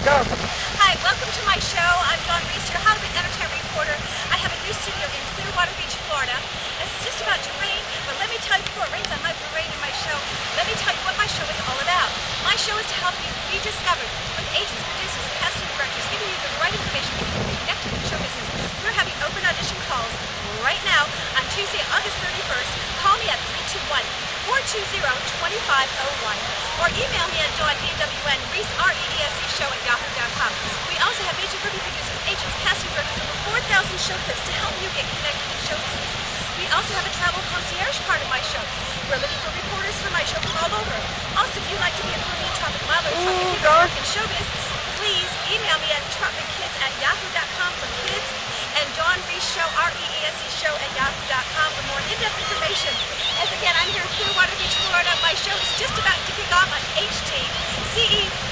Go. Hi, welcome to my show. I'm Reese, your Hollywood entertainment reporter. I have a new studio in Clearwater Beach, Florida. It's just about to rain, but let me tell you, before it rains, I might be rain in my show. Let me tell you what my show is all about. My show is to help you be discovered with agents, producers, casting directors, giving you the right information to get you connected with the show business. We're having open audition calls right now on Tuesday, August 31st. Call me at 321-420-2501 or email me at Dawn, D-W-N, Reese, R-E-E-S-E, show at yahoo.com. We also have major movie producers, agents, casting directors, over 4,000 show clips to help you get connected with show business. We also have a travel concierge part of my show. We're looking for reporters for my show from all over. Also, if you'd like to be a movie traffic model or talking kids work in showbiz, please email me at trotmankids@yahoo.com for kids and Dawn Reese Show, R-E-E-S-E, show at yahoo.com for more in-depth information. As again, I'm here in Clearwater Beach, Florida. My show is just about to kick off on HTCE